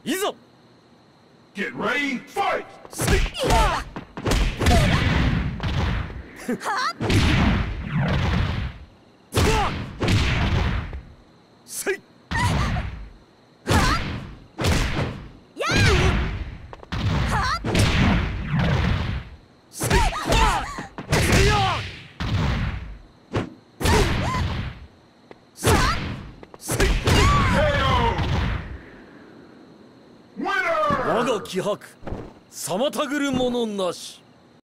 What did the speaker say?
いざ Get ready, fight! せいせい我が気迫妨ぐるものなし。